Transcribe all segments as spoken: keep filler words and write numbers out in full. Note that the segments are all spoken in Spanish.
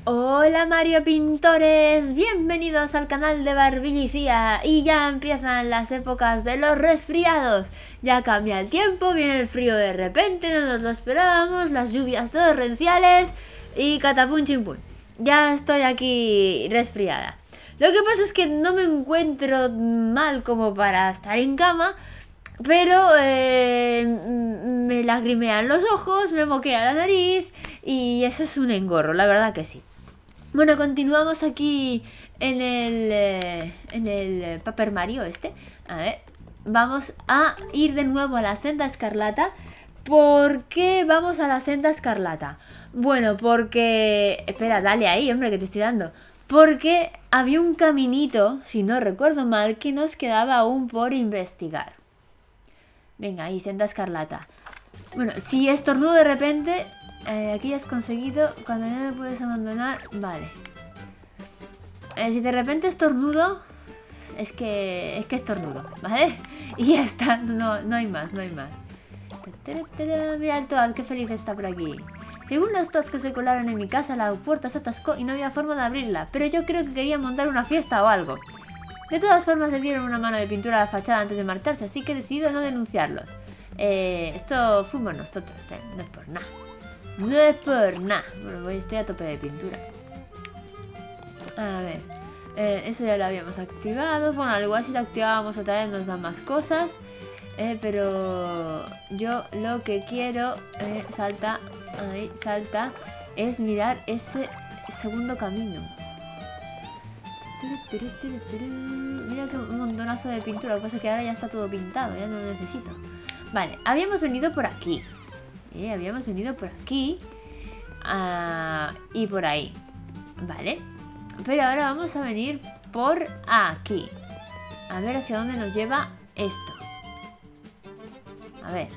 Hola Mario Pintores, bienvenidos al canal de Barbillicía. Y ya empiezan las épocas de los resfriados. Ya cambia el tiempo, viene el frío de repente, no nos lo esperábamos, las lluvias torrenciales y catapum chimpún. Ya estoy aquí resfriada. Lo que pasa es que no me encuentro mal como para estar en cama, pero eh, me lagrimean los ojos, me moquea la nariz y eso es un engorro, la verdad que sí. Bueno, continuamos aquí en el, eh, en el Paper Mario este. A ver, vamos a ir de nuevo a la senda escarlata. ¿Por qué vamos a la senda escarlata? Bueno, porque... Espera, dale ahí, hombre, que te estoy dando. Porque había un caminito, si no recuerdo mal, que nos quedaba aún por investigar. Venga, ahí, senda escarlata. Bueno, si estornudo de repente... Eh, aquí ya has conseguido, cuando ya me puedes abandonar, vale. Eh, si de repente estornudo, es que es que estornudo, ¿vale? Y ya está, no, no hay más, no hay más. Mira el Toad, qué feliz está por aquí. Según los Toads que se colaron en mi casa, la puerta se atascó y no había forma de abrirla, pero yo creo que querían montar una fiesta o algo. De todas formas le dieron una mano de pintura a la fachada antes de marcharse, así que he decidido no denunciarlos. Eh, esto fuimos nosotros, eh, no es por nada. No es por nada. Bueno, voy, estoy a tope de pintura. A ver. Eh, eso ya lo habíamos activado. Bueno, al igual si lo activábamos otra vez nos dan más cosas. Eh, pero yo lo que quiero... Eh, salta. Ahí, salta. Es mirar ese segundo camino. Mira qué montonazo de pintura. Lo que pasa es que ahora ya está todo pintado. Ya no lo necesito. Vale, habíamos venido por aquí. Eh, habíamos venido por aquí uh, y por ahí, ¿vale? Pero ahora vamos a venir por aquí. A ver hacia dónde nos lleva esto. A ver.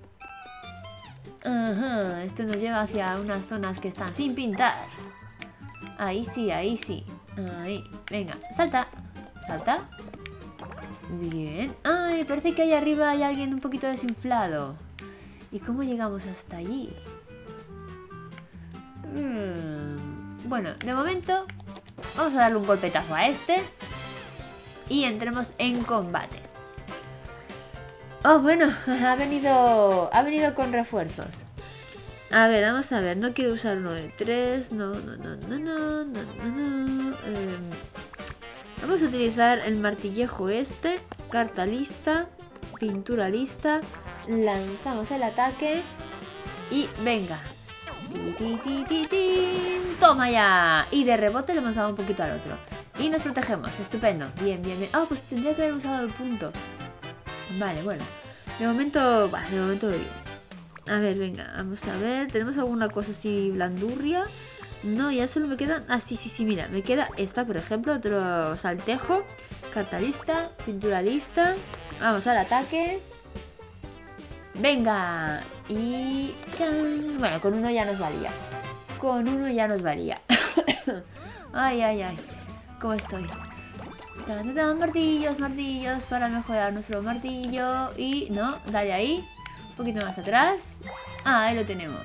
Uh-huh. Esto nos lleva hacia unas zonas que están sin pintar. Ahí sí, ahí sí. Ahí. Venga, salta. Salta. Bien. Ay, parece que ahí arriba hay alguien un poquito desinflado. ¿Y cómo llegamos hasta allí? Hmm. Bueno, de momento vamos a darle un golpetazo a este y entremos en combate. Oh, bueno, ha venido, ha venido con refuerzos. A ver, vamos a ver. No quiero usar uno de tres. No, no, no, no, no, no, no, no. Eh, vamos a utilizar el martillejo este. Carta lista. Pintura lista. Lanzamos el ataque y venga. Ti, ti, ti, ti, ti. Toma ya. Y de rebote le hemos dado un poquito al otro. Y nos protegemos. Estupendo. Bien, bien, bien. Ah, oh, pues tendría que haber usado el punto. Vale, bueno. De momento, va, de momento bien. A ver, venga, vamos a ver. ¿Tenemos alguna cosa así blandurria? No, ya solo me quedan... Ah, sí, sí, sí, mira. Me queda esta, por ejemplo. Otro saltejo. Carta lista. Pintura lista. Vamos al ataque. Venga. Y... ¡chan! Bueno, con uno ya nos valía. Con uno ya nos valía. Ay, ay, ay. ¿Cómo estoy? ¡Tan, tan! Martillos, martillos para mejorar nuestro martillo. Y... no, dale ahí. Un poquito más atrás. Ah, ahí lo tenemos.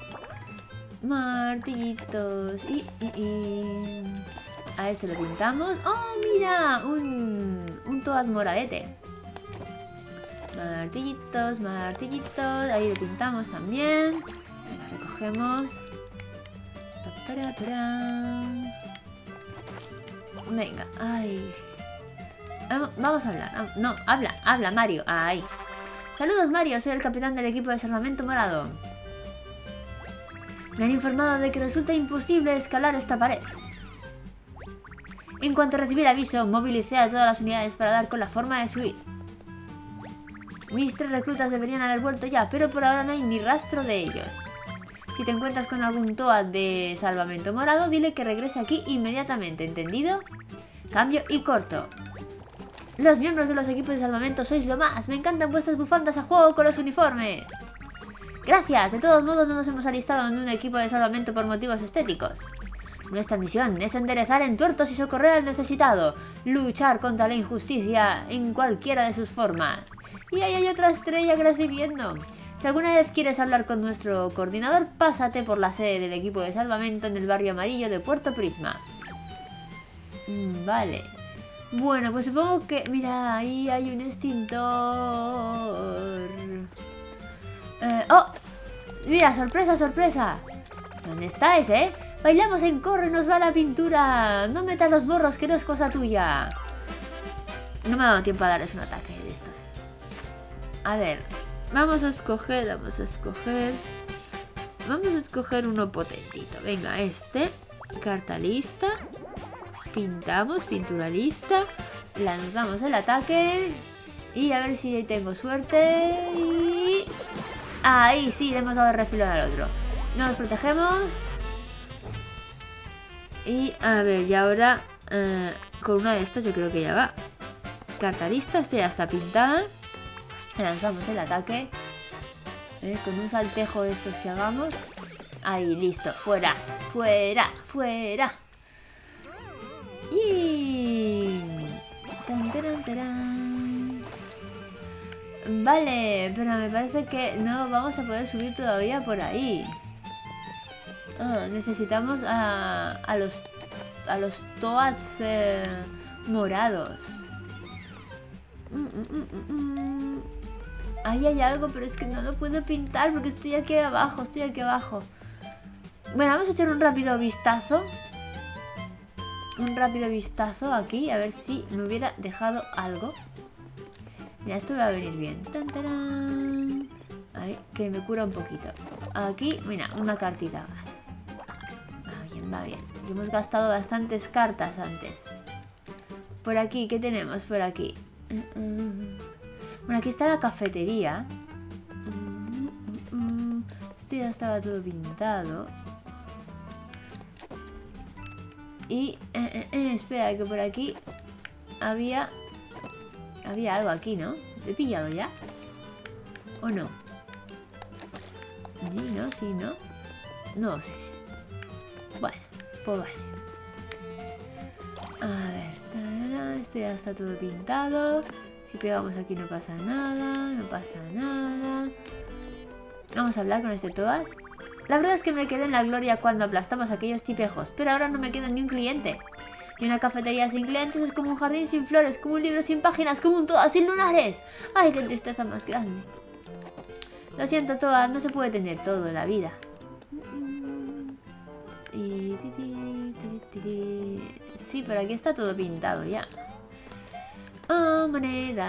Martillitos. Y, y, y... a esto lo pintamos. ¡Oh, mira! Un, un Toad moradete. Martillitos, martillitos. Ahí lo pintamos también. Venga, recogemos. Pa, para, para. Venga, ay. Vamos a hablar. No, habla, habla, Mario. Ahí. Saludos, Mario. Soy el capitán del equipo de salvamento morado. Me han informado de que resulta imposible escalar esta pared. En cuanto recibí el aviso, movilicé a todas las unidades para dar con la forma de subir. Mis tres reclutas deberían haber vuelto ya, pero por ahora no hay ni rastro de ellos. Si te encuentras con algún Toad de salvamento morado, dile que regrese aquí inmediatamente, ¿entendido? Cambio y corto. Los miembros de los equipos de salvamento sois lo más. Me encantan vuestras bufandas a juego con los uniformes. Gracias. De todos modos no nos hemos alistado en un equipo de salvamento por motivos estéticos. Nuestra misión es enderezar entuertos y socorrer al necesitado. Luchar contra la injusticia en cualquiera de sus formas. Y ahí hay otra estrella que la estoy viendo. Si alguna vez quieres hablar con nuestro coordinador, pásate por la sede del equipo de salvamento en el barrio amarillo de Puerto Prisma. Mm, vale. Bueno, pues supongo que... Mira, ahí hay un extintor. Eh, ¡Oh! Mira, sorpresa, sorpresa. ¿Dónde estáis, eh? Bailamos en corro y nos va la pintura. No metas los morros, que no es cosa tuya. No me ha dado tiempo a darles un ataque de estos. A ver, vamos a escoger, vamos a escoger. Vamos a escoger uno potentito. Venga, este. Carta lista. Pintamos, pintura lista. Lanzamos el ataque. Y a ver si tengo suerte. Y... ahí sí, le hemos dado el refilón al otro. Nos protegemos. Y a ver, y ahora eh, con una de estas yo creo que ya va. Carta lista, esta ya está pintada. Lanzamos el ataque. Eh, con un saltejo de estos que hagamos. Ahí, listo, fuera, fuera, fuera. Y... tan, taran, taran. Vale, pero me parece que no vamos a poder subir todavía por ahí. Ah, necesitamos a, a los a los toads eh, morados. Mm, mm, mm, mm. Ahí hay algo, pero es que no lo puedo pintar porque estoy aquí abajo, estoy aquí abajo. Bueno, vamos a echar un rápido vistazo. Un rápido vistazo aquí, a ver si me hubiera dejado algo. Mira, esto va a venir bien. Tan, tarán. Ahí, que me cura un poquito. Aquí, mira, una cartita más. Va bien, va bien. Y hemos gastado bastantes cartas antes. Por aquí, ¿qué tenemos por aquí? Bueno, aquí está la cafetería. Esto ya estaba todo pintado. Y, eh, eh, eh, espera, que por aquí había... Había algo aquí, ¿no? ¿Lo he pillado ya? ¿O no? Sí, ¿no? Sí, ¿no? No sé. Bueno, pues vale. A ver, tarara, esto ya está todo pintado. Si pegamos aquí no pasa nada, no pasa nada. Vamos a hablar con este Toad. La verdad es que me quedé en la gloria cuando aplastamos a aquellos tipejos, pero ahora no me queda ni un cliente. Y una cafetería sin clientes es como un jardín sin flores, como un libro sin páginas, como un Toad sin lunares. ¡Ay, qué tristeza más grande! Lo siento, Toad, no se puede tener todo en la vida. Y... sí, pero aquí está todo pintado ya. Oh, monedas.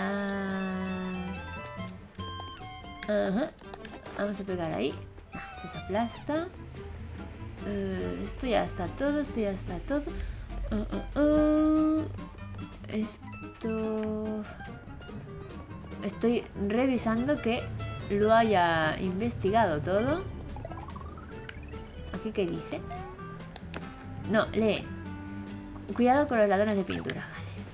Ajá. Vamos a pegar ahí. Esto se aplasta. Uh, esto ya está todo, esto ya está todo. Uh, uh, uh. Esto... Estoy revisando que lo haya investigado todo. ¿Aquí qué dice? No, lee. Cuidado con los ladrones de pintura.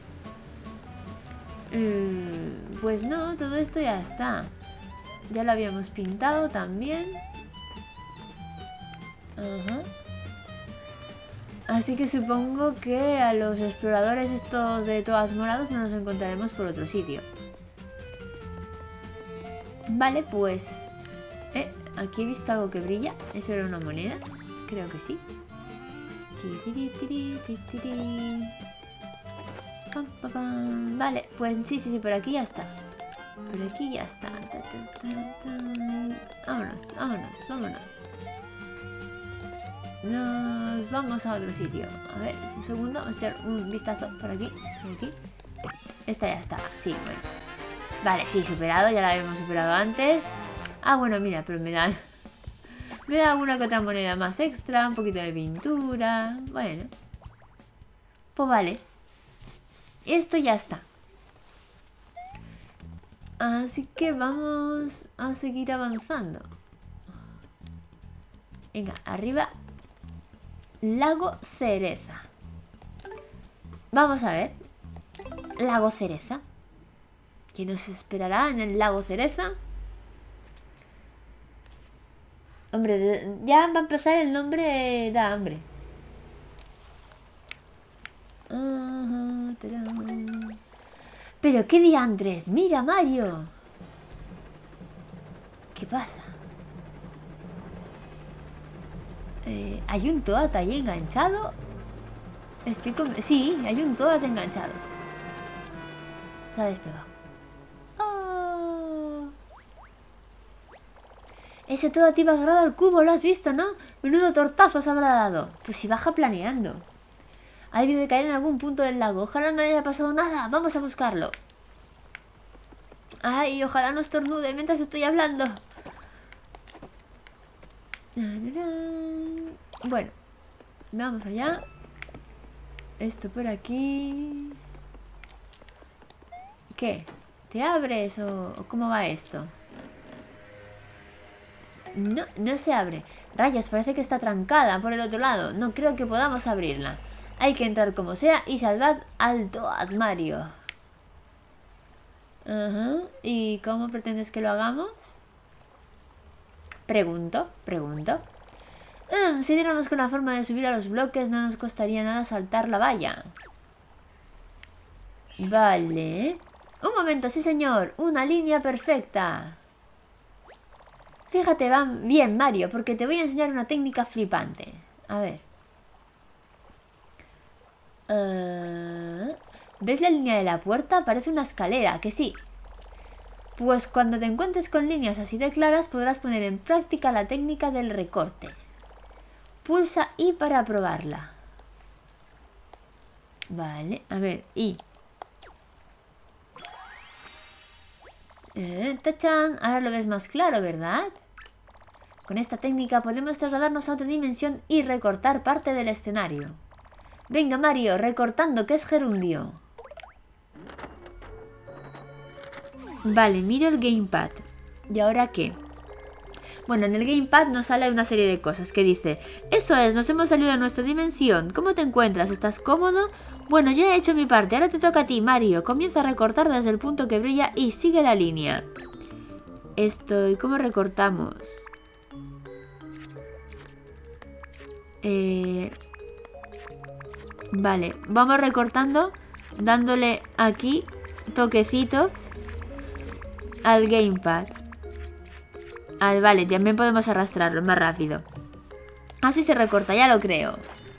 Vale. Mm, pues no, todo esto ya está. Ya lo habíamos pintado también. Ajá. Así que supongo que a los exploradores estos de todas morados no los encontraremos por otro sitio. Vale, pues... Eh, aquí he visto algo que brilla. ¿Eso era una moneda? Creo que sí. Vale, pues sí, sí, sí, por aquí ya está. Por aquí ya está. Vámonos, vámonos, vámonos. Nos vamos a otro sitio. A ver, un segundo, vamos a echar un vistazo por aquí, por aquí. Esta ya está, sí, bueno. Vale, sí, superado, ya la habíamos superado antes. Ah, bueno, mira, pero me dan... me da alguna que otra moneda más extra, un poquito de pintura. Bueno. Pues vale. Esto ya está. Así que vamos a seguir avanzando. Venga, arriba. Lago Cereza. Vamos a ver. Lago Cereza. ¿Qué nos esperará en el Lago Cereza? Hombre, ya va a empezar el nombre, da hambre. Pero qué diantres, mira Mario. ¿Qué pasa? Eh, ¿Hay un Toad ahí enganchado? Estoy con... Sí, hay un Toad enganchado. Se ha despegado. Oh. Ese Toad iba agarrado al cubo, lo has visto, ¿no? Menudo tortazo se habrá dado. Pues si baja planeando. Ha debido de caer en algún punto del lago. Ojalá no le haya pasado nada. Vamos a buscarlo. Ay, ojalá no estornude mientras estoy hablando. Bueno, vamos allá. Esto por aquí. ¿Qué? ¿Te abres o, o cómo va esto? No, no se abre. Rayos, parece que está trancada por el otro lado. No creo que podamos abrirla. Hay que entrar como sea y salvar al Toad Mario. Ajá. ¿Y cómo pretendes que lo hagamos? Pregunto, pregunto. Ah, si diéramos con la forma de subir a los bloques, no nos costaría nada saltar la valla. Vale. Un momento, sí señor. Una línea perfecta. Fíjate, va bien, Mario, porque te voy a enseñar una técnica flipante. A ver. Uh, ¿Ves la línea de la puerta? Parece una escalera, que sí. Pues cuando te encuentres con líneas así de claras podrás poner en práctica la técnica del recorte. Pulsa I para probarla. Vale, a ver, I. Eh, ¡Tachán! Ahora lo ves más claro, ¿verdad? Con esta técnica podemos trasladarnos a otra dimensión y recortar parte del escenario. Venga, Mario, recortando, que es gerundio. Vale, miro el gamepad. ¿Y ahora qué? Bueno, en el gamepad nos sale una serie de cosas que dice: eso es, nos hemos salido de nuestra dimensión. ¿Cómo te encuentras? ¿Estás cómodo? Bueno, ya he hecho mi parte, ahora te toca a ti, Mario. Comienza a recortar desde el punto que brilla y sigue la línea. Esto, ¿y cómo recortamos? Eh... Vale, vamos recortando, dándole aquí toquecitos al gamepad. Ah, vale, también podemos arrastrarlo más rápido. Así se recorta, ya lo creo.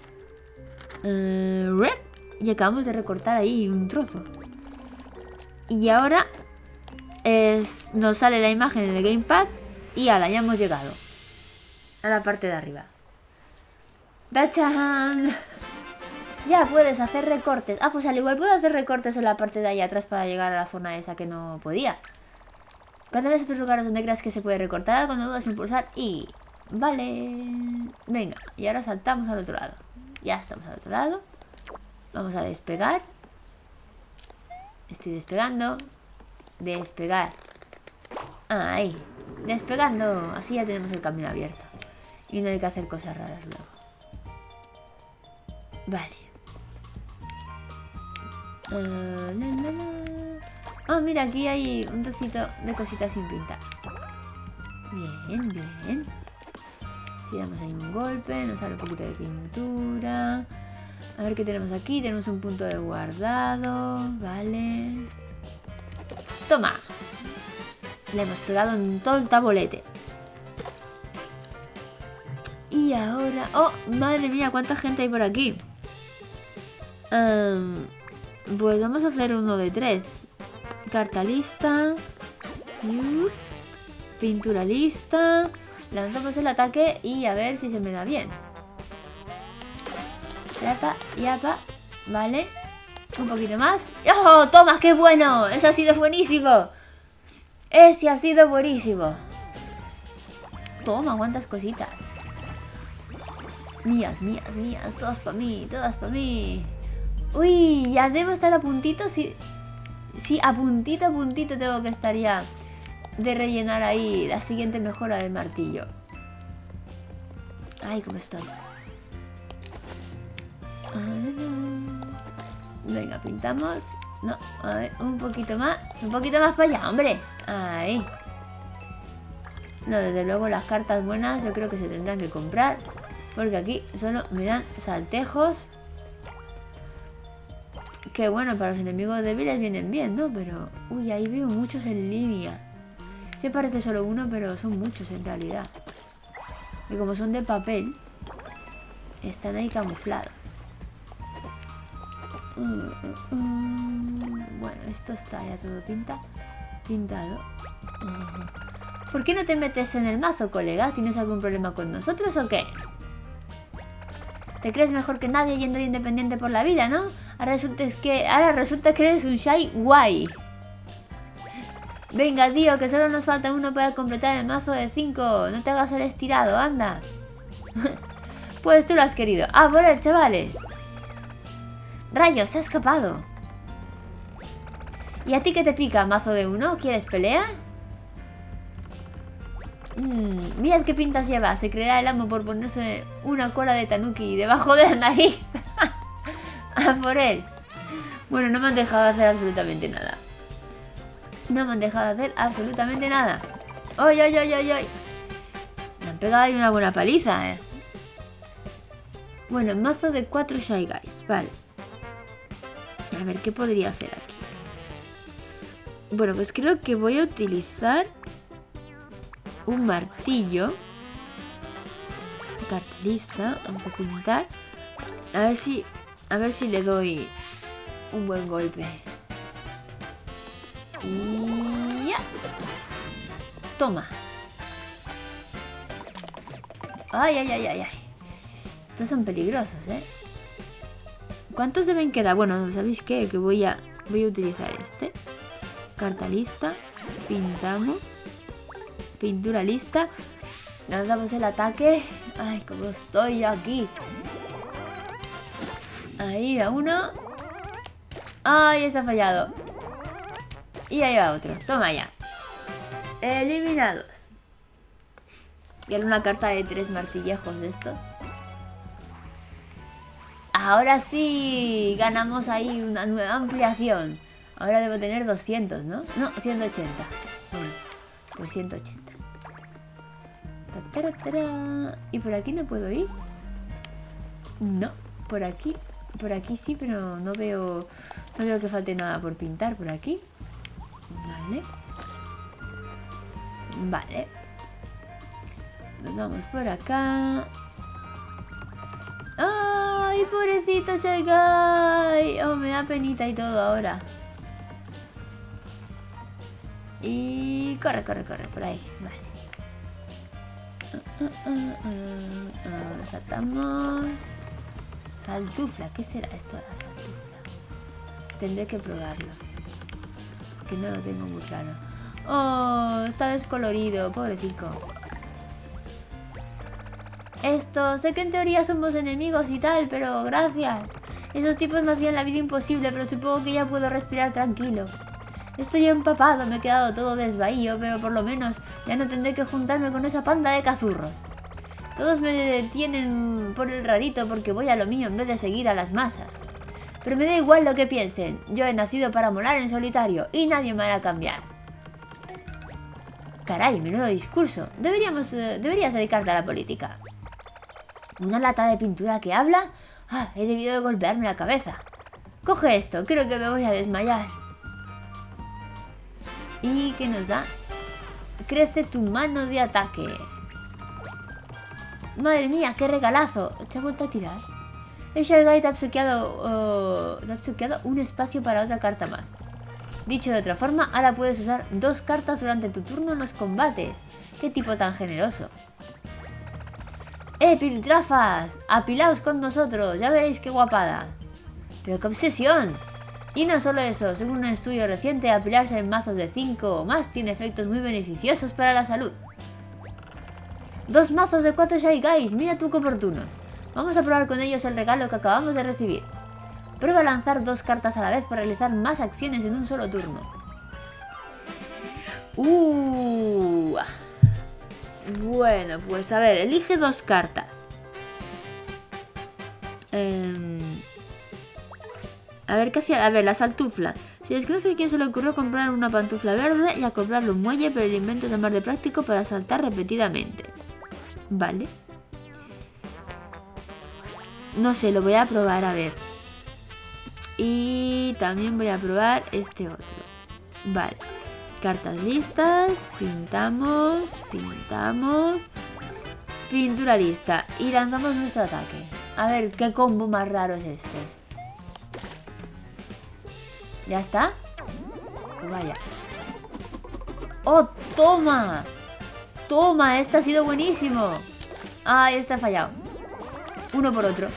Uh, y acabamos de recortar ahí un trozo. Y ahora es, nos sale la imagen en el gamepad y ala, ya hemos llegado a la parte de arriba. ¡Tachán! Ya puedes hacer recortes. Ah, pues al igual puedo hacer recortes en la parte de ahí atrás para llegar a la zona esa que no podía. Cuando ves otros lugares donde creas que se puede recortar algo, no dudas en pulsar y... Vale. Venga, y ahora saltamos al otro lado. Ya estamos al otro lado. Vamos a despegar. Estoy despegando. Despegar. Ahí. Despegando. Así ya tenemos el camino abierto. Y no hay que hacer cosas raras luego. Vale. Uh, la, la, la. Oh, mira, aquí hay un trocito de cositas sin pintar. Bien, bien. Si damos ahí un golpe, nos sale un poquito de pintura. A ver qué tenemos aquí. Tenemos un punto de guardado. Vale. Toma. Le hemos pegado en todo el tabolete. Y ahora... ¡Oh, madre mía! ¿Cuánta gente hay por aquí? Um, pues vamos a hacer uno de tres. Carta lista. Pintura lista. Lanzamos el ataque y a ver si se me da bien. Yapa, yapa. Vale. Un poquito más. ¡Oh, toma! ¡Qué bueno! Ese ha sido buenísimo. Ese ha sido buenísimo. Toma, cuántas cositas. Mías, mías, mías. Todas para mí, todas para mí. Uy, ya debo estar a puntito. Sí, sí, a puntito, a puntito tengo que estar ya de rellenar ahí la siguiente mejora del martillo. Ay, cómo estoy. Venga, pintamos. No, a ver, un poquito más. Un poquito más para allá, hombre. Ahí. No, desde luego las cartas buenas yo creo que se tendrán que comprar. Porque aquí solo me dan saltejos. Que bueno, para los enemigos débiles vienen bien, ¿no? Pero... Uy, ahí veo muchos en línea. Sí parece solo uno, pero son muchos en realidad. Y como son de papel, están ahí camuflados. Mm, mm, mm. Bueno, esto está ya todo pinta, pintado. Uh-huh. ¿Por qué no te metes en el mazo, colega? ¿Tienes algún problema con nosotros o qué? Te crees mejor que nadie yendo independiente por la vida, ¿no? Ahora resulta que, ahora resulta que eres un shy guay. Venga, tío, que solo nos falta uno para completar el mazo de cinco. No te hagas el estirado, anda. Pues tú lo has querido. Ah, por él, chavales. Rayos, se ha escapado. ¿Y a ti qué te pica, mazo de uno? ¿Quieres pelea? Mm, mirad qué pintas lleva. Se creerá el amo por ponerse una cola de tanuki debajo de la nariz. Ah, por él. Bueno, no me han dejado hacer absolutamente nada. No me han dejado hacer absolutamente nada. ¡Oy, oy, oy, oy, oy! Me han pegado ahí una buena paliza, eh. Bueno, mazo de cuatro Shy Guys. Vale. A ver, ¿qué podría hacer aquí? Bueno, pues creo que voy a utilizar un martillo. Carta lista. Vamos a pintar. A ver si... A ver si le doy un buen golpe. Y ya. Toma. Ay, ay, ay, ay, ay. Estos son peligrosos, ¿eh? ¿Cuántos deben quedar? Bueno, ¿sabéis qué? Que voy a, voy a utilizar este. Carta lista. Pintamos. Pintura lista. Lanzamos el ataque. Ay, cómo estoy aquí. Ahí va uno. Ay, ese ha fallado. Y ahí va otro. Toma ya. Eliminados. Y ahora una carta de tres martillejos de estos. Ahora sí. Ganamos ahí una nueva ampliación. Ahora debo tener doscientos, ¿no? No, ciento ochenta. Bueno, pues ciento ochenta. ¿Y por aquí no puedo ir? No, por aquí. Por aquí sí, pero no veo... No veo que falte nada por pintar por aquí. Vale. Vale. Nos vamos por acá. ¡Ay, pobrecito Shy Guy! Oh, me da penita y todo ahora. Y... Corre, corre, corre, por ahí. Vale. Uh, uh, uh, uh, uh, saltamos. Saltufla. ¿Qué será esto de la saltufla? Tendré que probarlo. Porque no lo tengo muy claro. Oh, está descolorido, pobrecito. Esto, sé que en teoría somos enemigos y tal, pero gracias. Esos tipos me hacían la vida imposible, pero supongo que ya puedo respirar tranquilo. Estoy empapado, me he quedado todo desvaído, pero por lo menos ya no tendré que juntarme con esa panda de cazurros. Todos me detienen por el rarito porque voy a lo mío en vez de seguir a las masas. Pero me da igual lo que piensen, yo he nacido para molar en solitario y nadie me hará cambiar. Caray, menudo discurso. Deberíamos, eh, deberías dedicarte a la política. ¿Una lata de pintura que habla? Ah, he debido de golpearme la cabeza. Coge esto, creo que me voy a desmayar. ¿Y qué nos da? Crece tu mano de ataque. Madre mía, qué regalazo. ¿Te ha vuelto a tirar? El Shy Guy te ha obsequiado, uh, te ha obsequiado un espacio para otra carta más. Dicho de otra forma, ahora puedes usar dos cartas durante tu turno en los combates. ¡Qué tipo tan generoso! ¡Eh, piltrafas! ¡Apilaos con nosotros! Ya veréis qué guapada. ¡Pero qué obsesión! Y no solo eso, según un estudio reciente, apilarse en mazos de cinco o más tiene efectos muy beneficiosos para la salud. Dos mazos de cuatro Shy Guys, mira tú qué oportunos. Vamos a probar con ellos el regalo que acabamos de recibir. Prueba a lanzar dos cartas a la vez para realizar más acciones en un solo turno. Uh. Bueno, pues a ver, elige dos cartas. Eh... A ver, ¿qué hacía? A ver, la saltufla. Si desconoce quién se le ocurrió comprar una pantufla verde y acoplarle un muelle, pero el invento es lo más de práctico para saltar repetidamente. Vale. No sé, lo voy a probar, a ver. Y también voy a probar este otro. Vale. Cartas listas. Pintamos. Pintamos. Pintura lista. Y lanzamos nuestro ataque. A ver, ¿qué combo más raro es este? ¿Ya está? Vaya. ¡Oh, toma! ¡Toma! Este ha sido buenísimo. ¡Ay, este ha fallado! Uno por otro.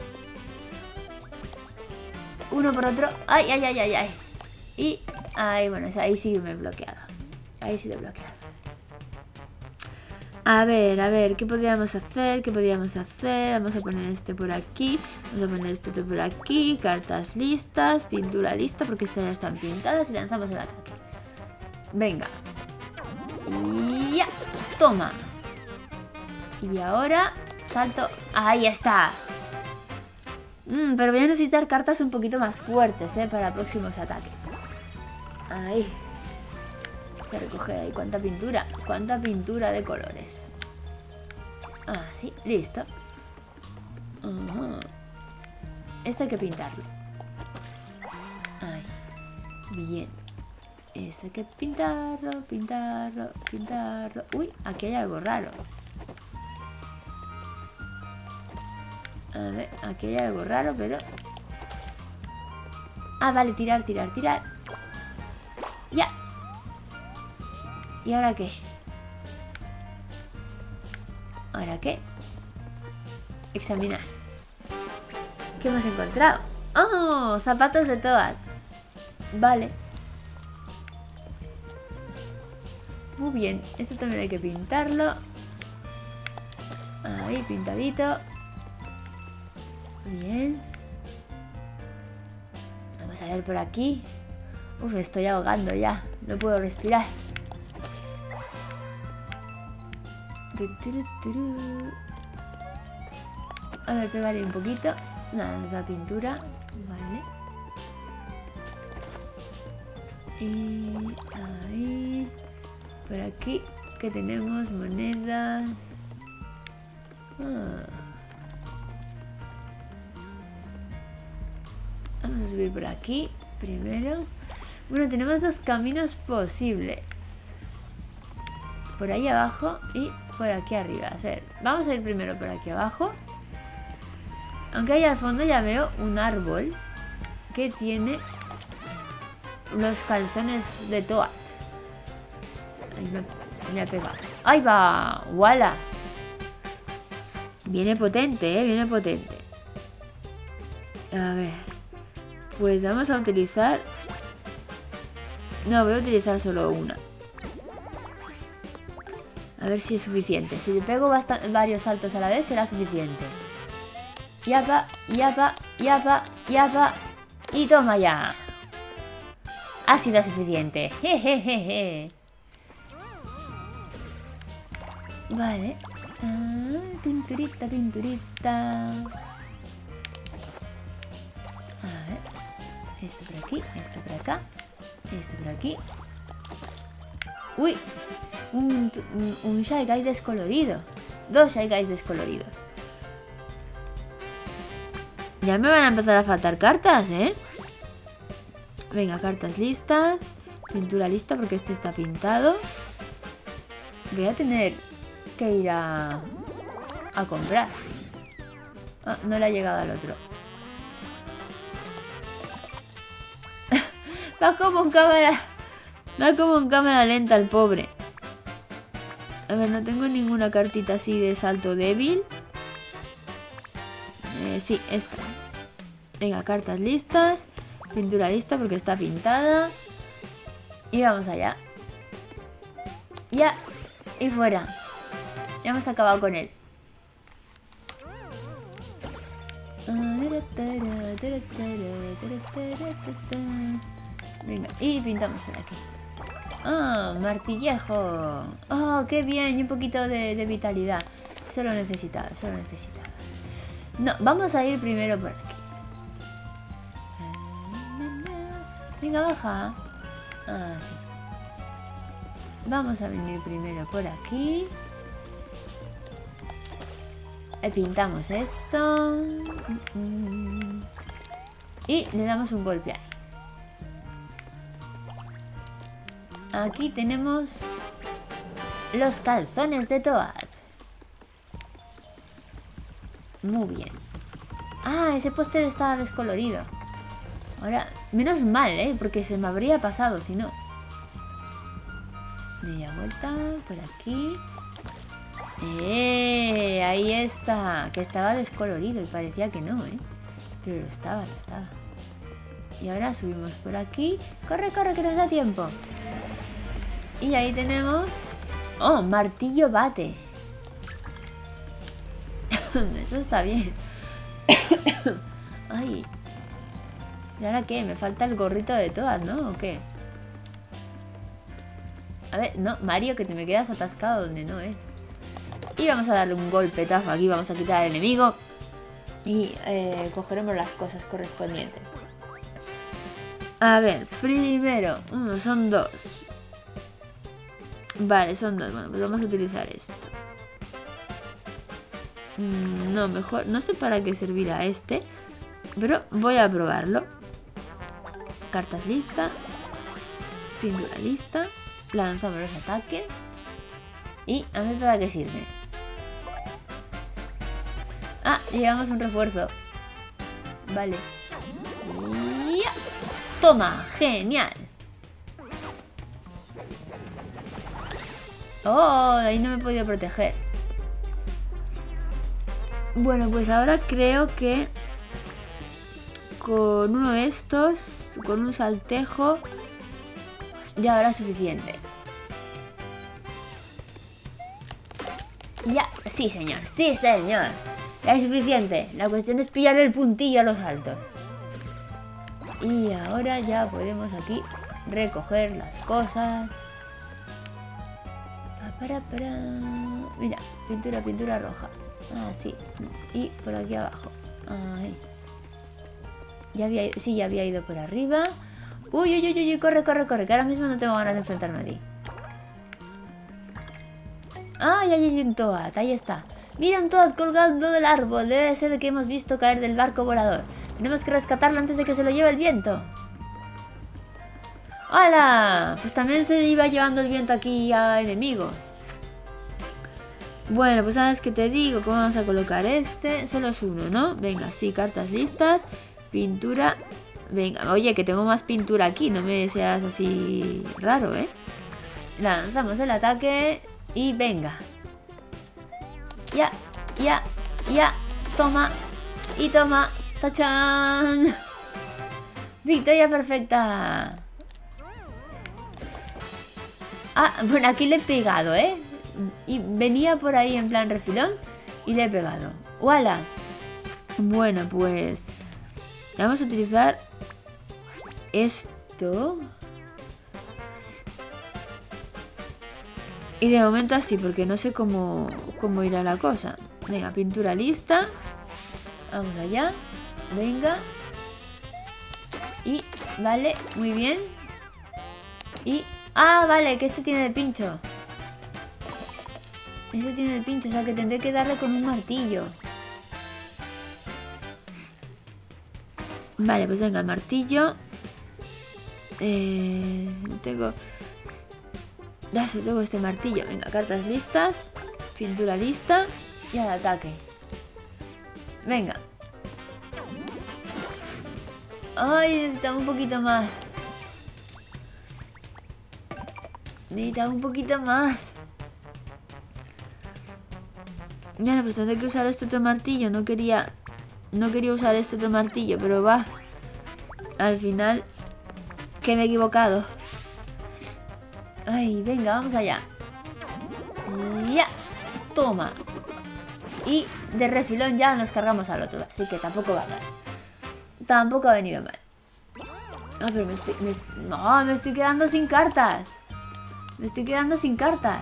Uno por otro. ¡Ay, ay, ay, ay, ay! Y... Ay, bueno, ahí sí me he bloqueado. Ahí sí lo he bloqueado. A ver, a ver, ¿qué podríamos hacer? ¿Qué podríamos hacer? Vamos a poner este por aquí. Vamos a poner este otro por aquí. Cartas listas. Pintura lista porque estas ya están pintadas. Y lanzamos el ataque. Venga. Y ya. Toma. Y ahora salto. Ahí está. Mm, pero voy a necesitar cartas un poquito más fuertes, ¿eh? Para próximos ataques. Ahí. Vamos a recoger ahí cuánta pintura. Cuánta pintura de colores. Ah, sí, listo. Uh-huh. Esto hay que pintarlo. Ahí. Bien. Eso hay que pintarlo, pintarlo, pintarlo. Uy, aquí hay algo raro. A ver, aquí hay algo raro, pero... Ah, vale, tirar, tirar, tirar. Ya. ¿Y ahora qué? ¿Ahora qué? Examinar. ¿Qué hemos encontrado? ¡Oh! Zapatos de Toad. Vale. Muy bien. Esto también hay que pintarlo. Ahí, pintadito. Bien. Vamos a ver por aquí. Uf, me estoy ahogando ya. No puedo respirar. A ver, pegarle un poquito. Nada, más la pintura. Vale. Y ahí. Por aquí, que tenemos monedas. Ah. Vamos a subir por aquí primero. Bueno, tenemos dos caminos posibles. Por ahí abajo y por aquí arriba. A ver, vamos a ir primero por aquí abajo. Aunque ahí al fondo ya veo un árbol que tiene los calzones de Toad. Ahí me, me ha pegado. ¡Ahí va! ¡Wala! Viene potente, ¿eh? Viene potente. A ver. Pues vamos a utilizar... No, voy a utilizar solo una. A ver si es suficiente. Si le pego varios saltos a la vez, será suficiente. Yapa, yapa, yapa, yapa. Y toma ya. Ha sido suficiente. Jejejeje. Vale. Ah, pinturita, pinturita. A ver. Esto por aquí, esto por acá. Esto por aquí. Uy. Un, un, un Shy Guy descolorido. Dos Shy Guys descoloridos. Ya me van a empezar a faltar cartas, ¿eh? Venga, cartas listas. Pintura lista porque este está pintado. Voy a tener que ir a... a comprar. Ah, no le ha llegado al otro. Va como en cámara... Va como en cámara lenta el pobre. A ver, no tengo ninguna cartita así de salto débil. Eh, sí, esta. Venga, cartas listas. Pintura lista porque está pintada. Y vamos allá. Ya. Y fuera. Ya hemos acabado con él. Venga, y pintamos por aquí. Ah, martillejo. Oh, qué bien. Y un poquito de, de vitalidad. Se lo necesitaba, se lo necesitaba. No, vamos a ir primero por aquí. Venga, baja. Ah, sí. Vamos a venir primero por aquí. Y pintamos esto. Y le damos un golpe ahí. aquí tenemos los calzones de Toad. Muy bien. Ah, ese póster estaba descolorido. Ahora, menos mal, ¿eh? Porque se me habría pasado, si no. Media vuelta, por aquí. ¡Eh! Ahí está. Que estaba descolorido y parecía que no, ¿eh? Pero lo estaba, lo estaba. Y ahora subimos por aquí. ¡Corre, corre, que nos da tiempo! Y ahí tenemos... ¡Oh! Martillo bate. Eso está bien. Ay. ¿Y ahora qué? Me falta el gorrito de Toad, ¿no? ¿O qué? A ver, no, Mario, que te me quedas atascado donde no es. Y vamos a darle un golpetazo aquí. Vamos a quitar al enemigo. Y eh, cogeremos las cosas correspondientes. A ver, primero. Uno, son dos. Vale, son dos. Bueno, pues vamos a utilizar esto. No, mejor, no sé para qué servirá este, pero voy a probarlo. Cartas lista. Pintura lista. Lanzamos los ataques. Y a ver para qué sirve. Ah, llevamos un refuerzo. Vale. ¡Ya! Toma, genial. Oh, ahí no me he podido proteger. Bueno, pues ahora creo que con uno de estos, con un saltejo, ya habrá suficiente. Ya, sí señor, sí señor. Ya es suficiente. La cuestión es pillarle el puntillo a los saltos. Y ahora ya podemos aquí recoger las cosas. Para, para. Mira, pintura, pintura roja. Ah, sí. Y por aquí abajo. Ahí. Ya había ido, sí, ya había ido por arriba. Uy, uy, uy, uy, corre, corre, corre. Que ahora mismo no tengo ganas de enfrentarme a ti. Ah, ya hay un Toad, ahí está. Mira un Toad colgando del árbol. Debe ser el que hemos visto caer del barco volador. Tenemos que rescatarlo antes de que se lo lleve el viento. ¡Hala! Pues también se iba llevando el viento aquí a enemigos. Bueno, pues sabes que te digo cómo vamos a colocar este. Solo es uno, ¿no? Venga, sí, cartas listas. Pintura. Venga, oye, que tengo más pintura aquí. No me seas así raro, ¿eh? Lanzamos el ataque. Y venga. Ya, ya, ya. Toma. Y toma. ¡Tachán! Victoria perfecta. Ah, bueno, aquí le he pegado, ¿eh? Y venía por ahí en plan refilón y le he pegado. ¡Wala! Bueno, pues vamos a utilizar esto. Y de momento así, porque no sé cómo, cómo irá la cosa. Venga, pintura lista. Vamos allá. Venga. Y, vale, muy bien. Y... Ah, vale, que este tiene el pincho. Este tiene el pincho, o sea que tendré que darle con un martillo. Vale, pues venga, el martillo. Eh, tengo... Ya solo tengo este martillo. Venga, cartas listas. Pintura lista. Y al ataque. Venga. Ay, necesitamos un poquito más. Necesitaba un poquito más. Bueno, pues tendré que usar este otro martillo. No quería... No quería usar este otro martillo, pero va. Al final... Que me he equivocado. Ay, venga, vamos allá. Ya. Toma. Y de refilón ya nos cargamos al otro. Así que tampoco va mal. Tampoco ha venido mal. Ah, pero me estoy... Me, no, me estoy quedando sin cartas. Me estoy quedando sin cartas.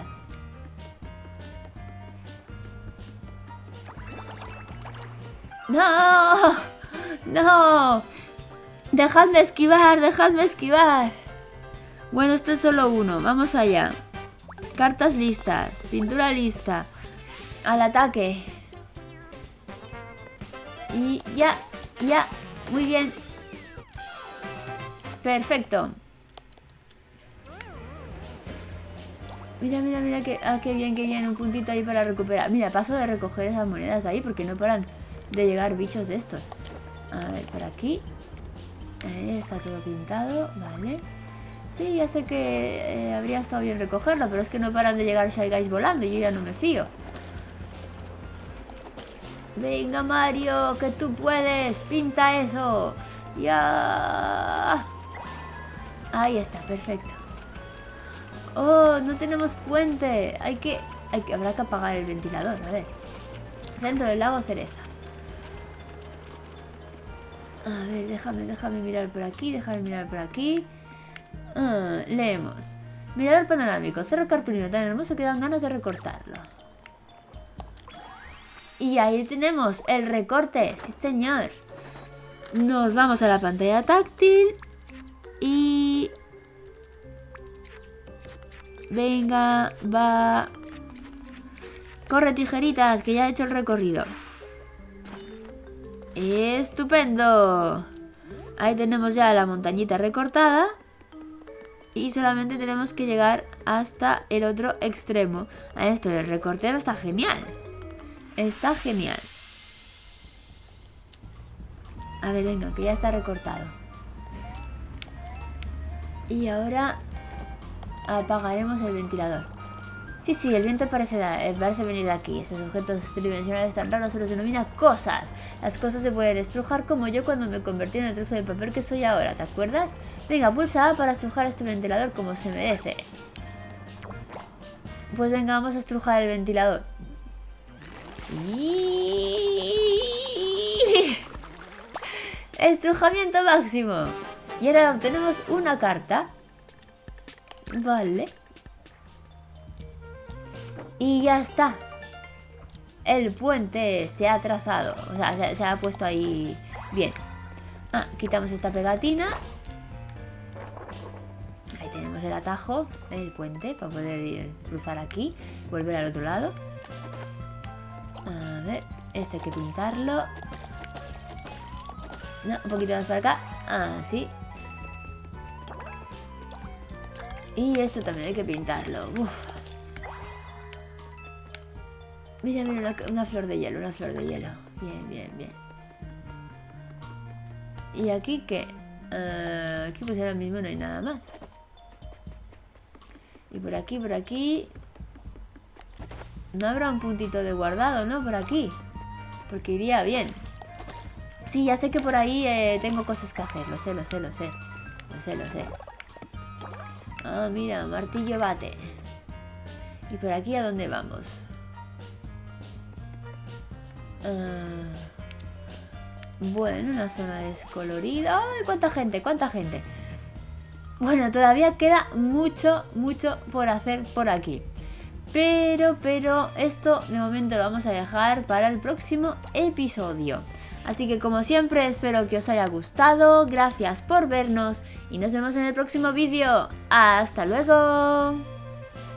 ¡No! ¡No! ¡Dejadme esquivar! ¡Dejadme esquivar! Bueno, esto es solo uno. Vamos allá. Cartas listas. Pintura lista. Al ataque. Y ya, ya. Muy bien. Perfecto. Mira, mira, mira, que, ah, qué bien, qué bien, un puntito ahí para recuperar. Mira, paso de recoger esas monedas de ahí porque no paran de llegar bichos de estos. A ver, por aquí. Ahí está todo pintado, vale. Sí, ya sé que eh, habría estado bien recogerlo, pero es que no paran de llegar Shy Guys volando y yo ya no me fío. Venga, Mario, que tú puedes, pinta eso. Ya. Ahí está, perfecto. Oh, no tenemos puente. Hay que, hay que, habrá que apagar el ventilador, a ver. Centro del lago Cereza. A ver, déjame, déjame mirar por aquí, déjame mirar por aquí. Ah, leemos. Mirador panorámico, cerro cartulino tan hermoso que dan ganas de recortarlo. Y ahí tenemos el recorte, sí señor. Nos vamos a la pantalla táctil. Y... venga, va. Corre, tijeritas, que ya he hecho el recorrido. ¡Estupendo! Ahí tenemos ya la montañita recortada. Y solamente tenemos que llegar hasta el otro extremo. A esto el recortero está genial. Está genial. A ver, venga, que ya está recortado. Y ahora apagaremos el ventilador. Sí, sí, el viento parece, eh, parece venir de aquí. Esos objetos tridimensionales tan raros se los denomina cosas. Las cosas se pueden estrujar como yo cuando me convertí en el trozo de papel que soy ahora, ¿te acuerdas? Venga, pulsa A para estrujar este ventilador como se merece. Pues venga, vamos a estrujar el ventilador. Y... estrujamiento máximo. Y ahora obtenemos una carta. Vale. Y ya está. El puente se ha trazado. O sea, se, se ha puesto ahí bien. Ah, quitamos esta pegatina. Ahí tenemos el atajo, el puente, para poder ir, cruzar aquí. Volver al otro lado. A ver, este hay que pintarlo. No, un poquito más para acá. Ah, sí. Y esto también hay que pintarlo. Uf. Mira, mira, una, una flor de hielo, una flor de hielo. Bien, bien, bien. ¿Y aquí qué? Uh, aquí pues ahora mismo no hay nada más. Y por aquí, por aquí... no habrá un puntito de guardado, ¿no? Por aquí. Porque iría bien. Sí, ya sé que por ahí eh, tengo cosas que hacer. Lo sé, lo sé, lo sé. Lo sé, lo sé. Ah, mira, martillo bate. ¿Y por aquí a dónde vamos? Uh, bueno, una zona descolorida. ¡Ay, cuánta gente! ¡Cuánta gente! Bueno, todavía queda mucho, mucho por hacer por aquí. Pero, pero, esto de momento lo vamos a dejar para el próximo episodio. Así que como siempre espero que os haya gustado. Gracias por vernos y nos vemos en el próximo vídeo. ¡Hasta luego!